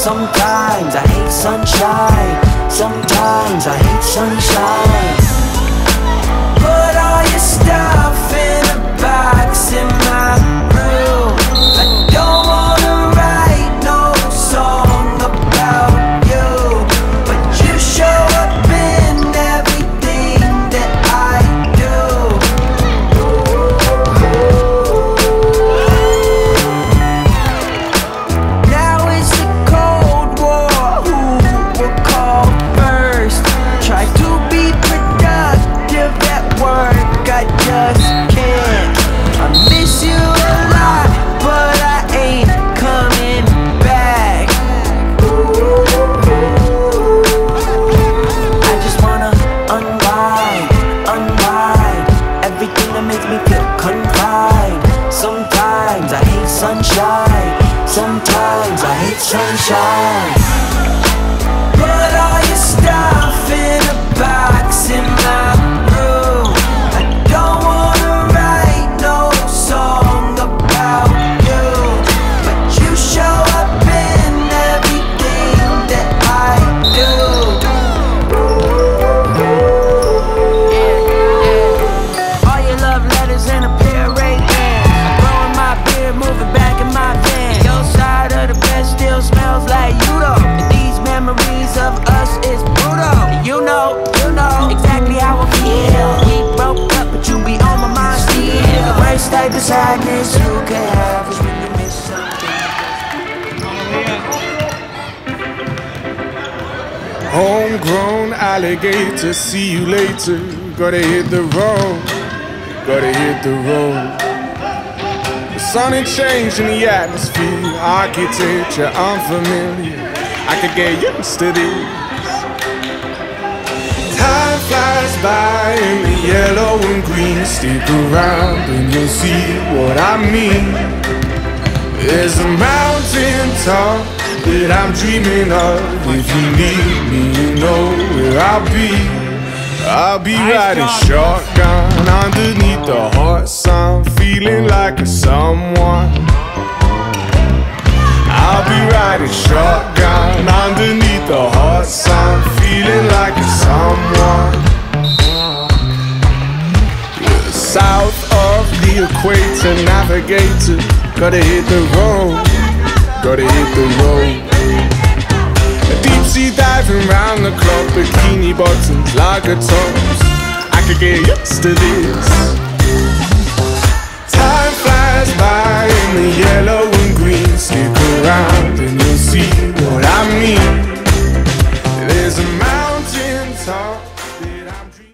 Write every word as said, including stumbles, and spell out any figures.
Sometimes I hate sunshine, sometimes I hate sunshine. Put all your stuff in a box in my room. I don't wanna write no song about you, but you show up in everything that I do. Now it's the Cold War, who will call first? Try to be productive at work, I just can't. I miss you a lot, but I ain't coming back. I just wanna unwind, unwind everything that makes me feel confined. Sometimes I hate sunshine, sometimes I hate sunshine. Put all your stuff in a box in my room. I don't wanna write no song about you, but you show up in everything that I do. All your love letters and a pair of Ray-Bans. Growing my beard, moving back in my van. Your side of the bed still smells like you though. And these memories of us is brutal. You know, you know exactly how I feel. We broke up, but you be on my mind still. The worst type of sadness you can have is when you miss something. Homegrown alligator, see you later. Gotta hit the road, gotta hit the road. The sun ain't changing the atmosphere, architecture unfamiliar. I could get used to this. Time flies by in the yellow and green. Stick around and you'll see what I mean. There's a mountain top that I'm dreaming of. If you need me, you know where I'll be. I'll be riding shotgun underneath the hot sun, feeling like a someone. I'll be riding shotgun underneath the hot sun, feeling like a someone. Yeah, south of the equator, navigator, gotta hit the road, gotta hit the road. Deep sea diving round the clock, bikini bottoms, lager tops. I could get used to this. Time flies by in the yellow and green. Stick around and you'll see what I mean. There's a mountain top that I'm dreaming.